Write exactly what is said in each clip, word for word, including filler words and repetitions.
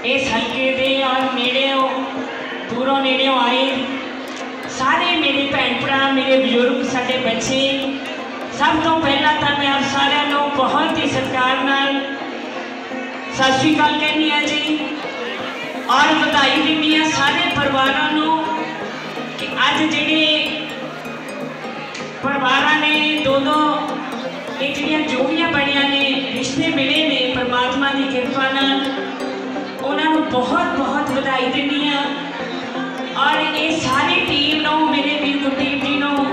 इस हल्के दे और नेड़ों दूरों नेड़ों आए सारे मेरे भैन भरा, मेरे बजुर्ग, साडे बच्चे, सब तो पहला तो मैं आप सारिਆਂ ਨੂੰ बहुत ही सत्कार नाल सत श्री अकाल कहनी है जी और बधाई दिंदी है सारे परिवारों को कि अज जिहड़े परिवारां ने दो दो जिहड़ियां जोड़ियां बणियां ने, रिश्ते मिले ने परमात्मा की कृपा नाल, उन्होंने बहुत बहुत बधाई दिंदी हाँ। और ये सारी टीम नो, मेरे वीर गुरदीप जी नो,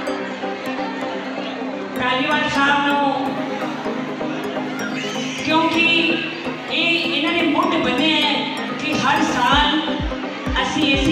कालीवाल साहब नो, क्योंकि ये इन्होंने मुठ बने हैं कि हर साल असी इस